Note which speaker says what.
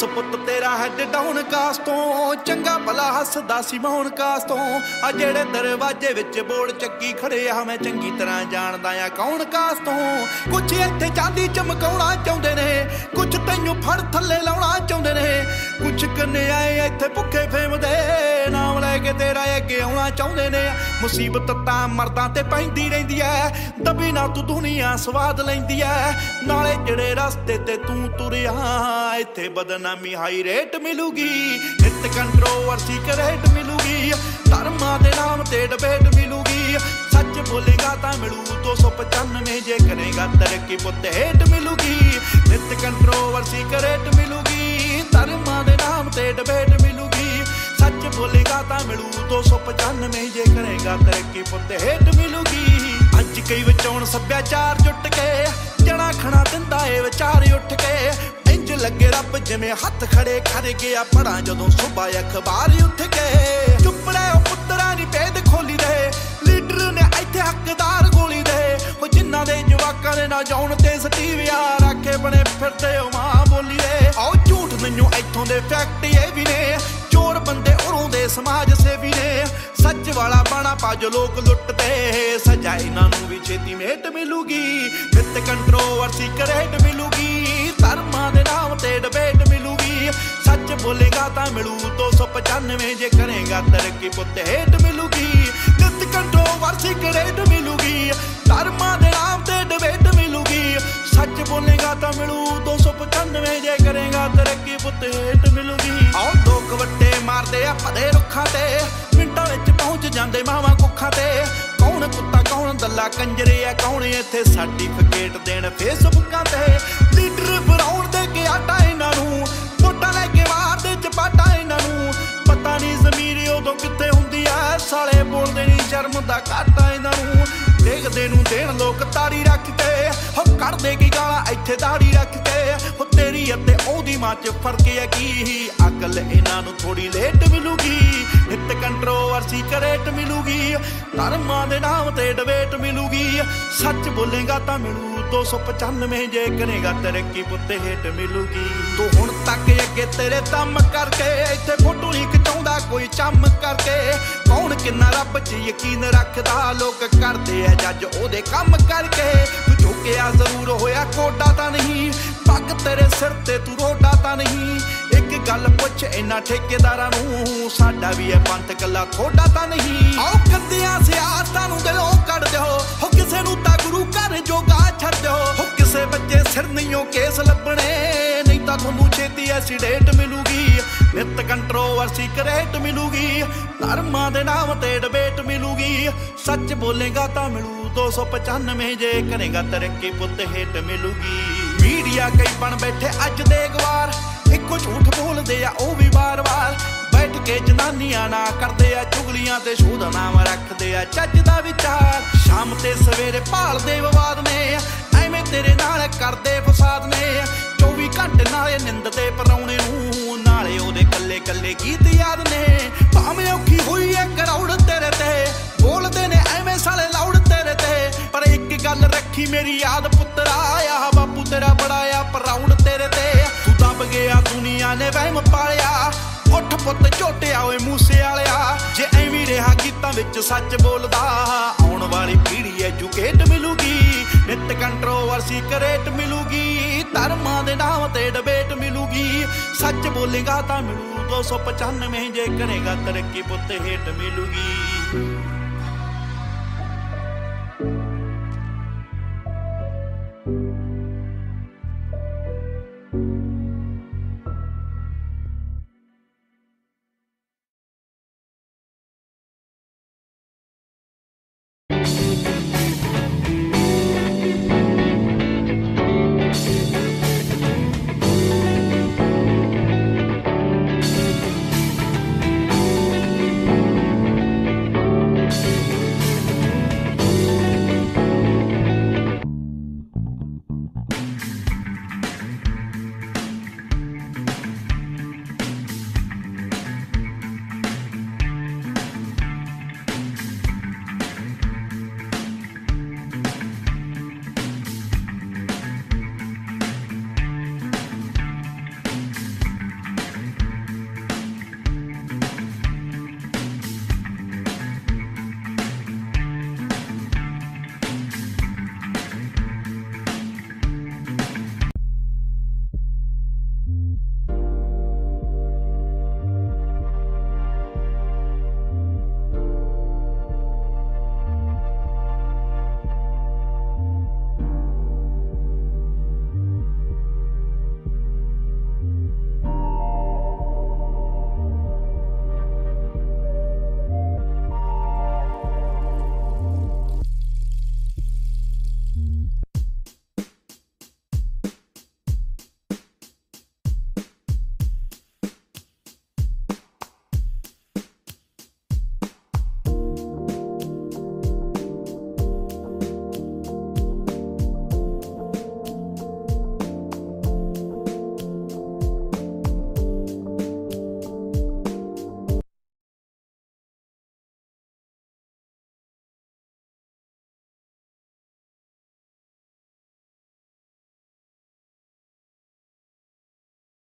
Speaker 1: बस पुत तेरा हैड डाउन कास तो चंगा भला हसदा सी मौन कास तो आ जेड़े दरवाजे विच बोर्ड चक्की खड़े आ मैं चंगी तरह जानदा आ कौन कास तो कुछ इत्थे चांदी चमकाउणा चाहुंदे ने कुछ तैनूं फड़ थल्ले लाउणा चाहुंदे ने कुछ कन्याए इत्थे भुखे फेमदे नाम लैके तेरा अगे आउणा चाहुंदे ने मुसीबत तां मर्दां ते पैंदी रहिंदी ऐ दबी ना तू दुनिया स्वाद लैंदी ऐ नाले जेड़े रस्ते ते तू तुरिया इत्थे बदनामी हाई रेट मिलूगी नित कंट्रोवर्सी करेट मिलूगी धर्मां दे नाम ते डिबेट मिलूगी सच बोलेगा तां मिलू 295 जे करेगा तरक्की पुत हेट मिलूगी नित कंट्रोवर्सी करेट मिलूगी धर्मां दे नाम ते डिबेट मिलूगी सच बोलेगा तां मिलू 295 जे करेगा तरक्की पुत हेट मिलूगी अज कई विचौण सभ्याचार जुट के जणा खणा दिंदा ए विचार उठ के इंज लगे रब जिवें हथ खड़े कर गया पढ़ा जदों सुबह अखबार उठ के चुप रहे पुत्तरा नी भेद खोली दे लीडर ने इत्थे हकदार गोली दे ओ जिन्हां दे जवाकां दे ना जाउण ते सटीविया राखे बने फिरदे ओ मां बोली दे आओ झूठ नहियों इत्थों दे फैक्ट ये भी ने चोर बंदे उरों दे समाज सेवी ने सच वाला बाणा पाज लोग लुटते सजा इन्हां नूं भी छेती मेट मिलूगी नित कंट्रोवर्सी करेट मिलूगी धर्मां दे नाम ते डिबेट मिलूगी सच बोलेगा तां मिलू 295 जे करेगा तरक्की पुत हेट मिलूगी नित कंट्रोवर्सी करेट मिलूगी धर्मां दे नाम ते डिबेट मिलूगी सच बोलेगा तां मिलू 295 जे करेगा तरक्की पुत हेट मिलूगी आओ लोग वट्टे मारदे आ पदे रुखां ते मिंटां विच पहुंच जांदे मावां कुखां ते कौन कुत्ता कौन दल्ला कंजरे आ कौन इत्थे सर्टिफिकेट देण फेसबुकां ते लीडर बनाउण दे के आटा इन्हां नूं वोटां लैके मारदे चपाटा इन्हां नूं पता नहीं ज़मीर उदों कित्थे हुंदी आ साले बोलदे नहीं शर्म दा घाटा इन्हां नूं देखदे नूं देण लोक ताड़ी रख के हो कढदे की गालां इत्थे दाड़ी रख के हो तेरी अते ओहदी मां च फर्क है की अकल इन्हां नूं थोड़ी लेट मिलूगी नित कंट्रोवर्सी करेट मिलूगी धर्मां दे नाम ते डिबेट मिलूगी सच बोलेगा तां मिलू 295 जे करेगा तरक्की पुत हेट मिलूगी तू हुण तक अगे तेरे दम करके इत्थे फोटो नहीं खिचाउंदा कोई चम करके कौन किन्ना रब च यकीन रखदा लोक करदे आ जज ओहदे कम करके तू झुकिया जरूर होया कोडा तां नहीं पग तेरे सिर ते तू रोडा तां नहीं एक गल पुछ इन्हां ठेकेदारां नूं साडा भी है पंथ कल्ला थोड़ा तां नहीं आओ कंदियां सियासतां नूं दिलों कढ दिओ हो किसे नूं तां गुरु घर जोगा छड्ड दिओ हो किसे बच्चे सिर नहीं केस लभणे नहीं तां तुहानूं छेती एसीडेट मिलूगी नित कंट्रोवर्सी करेट मिलूगी धर्मां दे नाम ते डिबेट मिलूगी सच बोलेगा तां मिलू 295 जे करेगा तरक्की पुत हेट मिलूगी मीडिया कई बन बैठे अज दे गवार इक्को झूठ बोलदे आ ओ भी बार-बार बैठ के जनानियां ना करदे आ चुगलियां ते शोध नाम रखदे आ चज दा विचार शाम ते सवेरे भालदे विवाद ने एवें तेरे नाल करदे फसाद ने 24 घंटे नाले निंददे परौणे नूं नाले ओहदे कल्ले कल्ले गीत याद ने भावें औखी होई ऐ करौड़ तेरे ते बोलदे ने एवें साले लाउड तेरे ते पर एक गल रखी मेरी याद पुत्तरा आ बापू तेरा बड़ा आ प्राउड तेरे ते तू दब गया दुनिया ने वहम पालिया उठ पुत झोटिया ओए मूसे वालिया जे एवीं रहा गीतां विच सच बोलदा आउण वाली पीढ़ी एजुकेट मिलूगी नित कंट्रोवर्सी करेट मिलूगी धर्मां दे नाम ते डिबेट मिलूगी सच बोलेगा तां मिलू 295 जे करेगा तरक्की पुत हेट मिलूगी।